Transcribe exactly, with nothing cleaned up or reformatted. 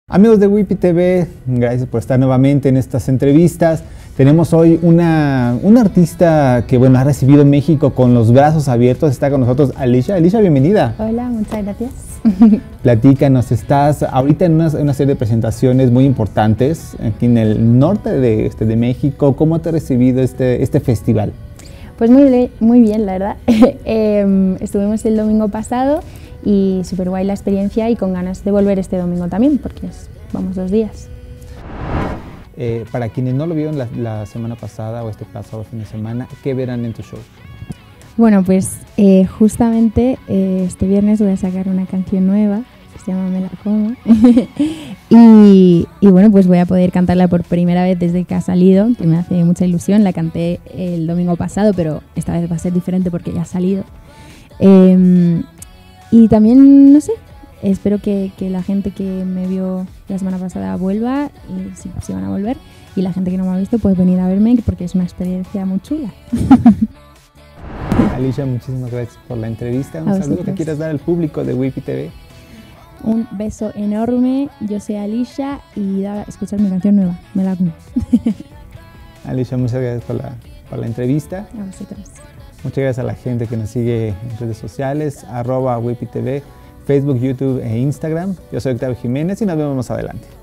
Amigos de Whippy T V, gracias por estar nuevamente en estas entrevistas. Tenemos hoy una, una artista que bueno, ha recibido México con los brazos abiertos. Está con nosotros Alicia. Alicia, bienvenida. Hola, muchas gracias. Platícanos, estás ahorita en una, una serie de presentaciones muy importantes aquí en el norte de, este, de México. ¿Cómo te ha recibido este, este festival? Pues muy, muy bien, la verdad. eh, estuvimos el domingo pasado y súper guay la experiencia y con ganas de volver este domingo también, porque es, vamos dos días. Eh, para quienes no lo vieron la, la semana pasada o este pasado fin de semana, ¿qué verán en tu show? Bueno, pues eh, justamente eh, este viernes voy a sacar una canción nueva que se llama Me la como y, y bueno, pues voy a poder cantarla por primera vez desde que ha salido, que me hace mucha ilusión. La canté el domingo pasado, pero esta vez va a ser diferente porque ya ha salido. Eh, y también, no sé, espero que, que la gente que me vio la semana pasada vuelva, y si, si van a volver, y la gente que no me ha visto puede venir a verme porque es una experiencia muy chula. Alicia, muchísimas gracias por la entrevista. Un saludo que quieras dar al público de Whippy T V. Un beso enorme, yo soy Alicia y da a escuchar mi canción nueva, Me la como. Alicia, muchas gracias por la, por la entrevista. A vosotros. Muchas gracias a la gente que nos sigue en redes sociales, arroba Whippy T V, Facebook, YouTube e Instagram. Yo soy Octavio Jiménez y nos vemos más adelante.